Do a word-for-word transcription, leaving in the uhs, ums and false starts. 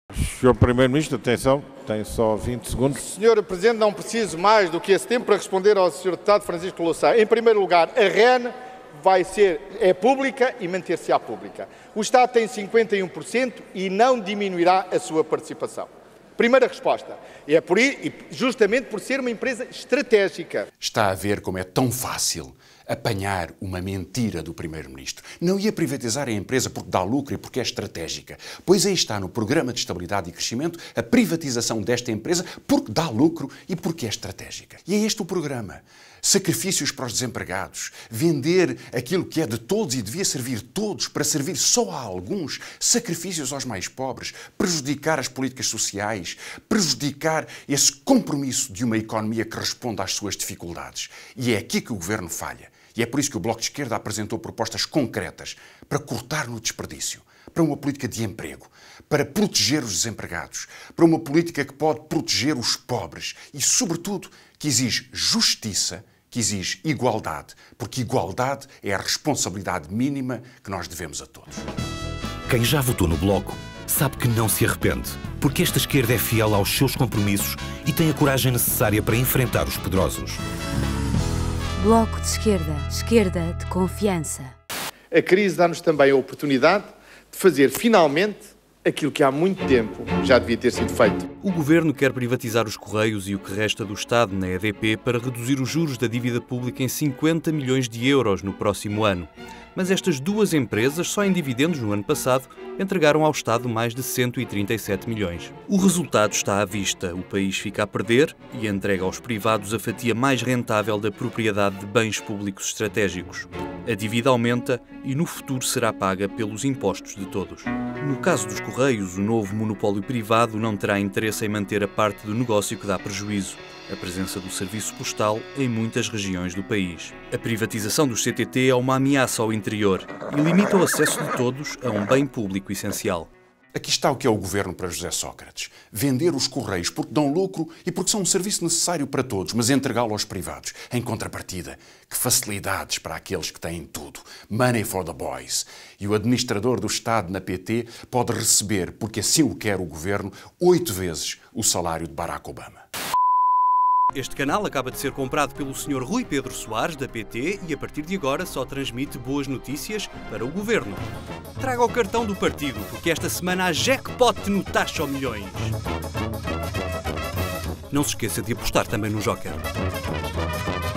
senhor Primeiro-Ministro, atenção, tem só vinte segundos. senhor Presidente, não preciso mais do que esse tempo para responder ao senhor Deputado Francisco Louçã. Em primeiro lugar, a R E N vai ser, é pública e manter-se-á pública. O Estado tem cinquenta e um por cento e não diminuirá a sua participação. Primeira resposta. É por, e justamente por ser uma empresa estratégica. Está a ver como é tão fácil apanhar uma mentira do Primeiro-Ministro. Não ia privatizar a empresa porque dá lucro e porque é estratégica. Pois aí está no Programa de Estabilidade e Crescimento a privatização desta empresa porque dá lucro e porque é estratégica. E é este o programa. Sacrifícios para os desempregados, vender aquilo que é de todos e devia servir todos para servir só a alguns, sacrifícios aos mais pobres, prejudicar as políticas sociais, prejudicar esse compromisso de uma economia que responda às suas dificuldades. E é aqui que o Governo falha. E é por isso que o Bloco de Esquerda apresentou propostas concretas para cortar no desperdício, para uma política de emprego, para proteger os desempregados, para uma política que pode proteger os pobres e, sobretudo, que exige justiça, que exige igualdade, porque igualdade é a responsabilidade mínima que nós devemos a todos. Quem já votou no Bloco sabe que não se arrepende, porque esta esquerda é fiel aos seus compromissos e tem a coragem necessária para enfrentar os poderosos. Bloco de Esquerda. Esquerda de confiança. A crise dá-nos também a oportunidade de fazer, finalmente, aquilo que há muito tempo já devia ter sido feito. O Governo quer privatizar os Correios e o que resta do Estado na E D P para reduzir os juros da dívida pública em cinquenta milhões de euros no próximo ano. Mas estas duas empresas, só em dividendos no ano passado, entregaram ao Estado mais de cento e trinta e sete milhões. O resultado está à vista. O país fica a perder e entrega aos privados a fatia mais rentável da propriedade de bens públicos estratégicos. A dívida aumenta e no futuro será paga pelos impostos de todos. No caso dos Correios, o novo monopólio privado não terá interesse em manter a parte do negócio que dá prejuízo, a presença do serviço postal em muitas regiões do país. A privatização dos C T T é uma ameaça ao interior e limita o acesso de todos a um bem público essencial. Aqui está o que é o Governo para José Sócrates. Vender os Correios porque dão lucro e porque são um serviço necessário para todos, mas entregá-lo aos privados. Em contrapartida, que facilidades para aqueles que têm tudo. Money for the boys. E o administrador do Estado na P T pode receber, porque assim o quer o Governo, oito vezes o salário de Barack Obama. Este canal acaba de ser comprado pelo senhor Rui Pedro Soares, da P T, e a partir de agora só transmite boas notícias para o Governo. Traga o cartão do partido, porque esta semana há jackpot no Taxa ao Milhões. Não se esqueça de apostar também no Joker.